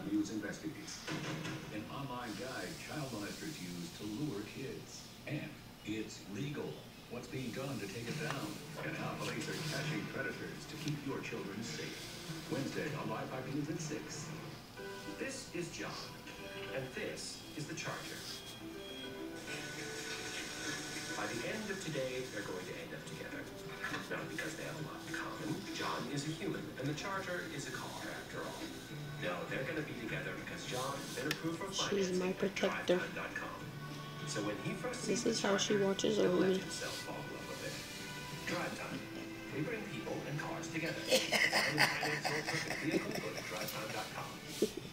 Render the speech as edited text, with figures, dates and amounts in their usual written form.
News investigates. An online guide child molesters use to lure kids. And it's legal. What's being done to take it down? And how police are catching predators to keep your children safe. Wednesday on Live 5 News at 6. This is John, and this is the Charger. By the end of today, they're going to end up together. Not because they have a lot in common. John is a human, and the Charger is a car, after all. No, they're going to be together because John been approved for financing. She's my protector. So when he first This is how she watches over me. Fall in love with it. Drive Time. We bring people and cars together. Find and finance your perfect vehicle. Go to drivetime.com.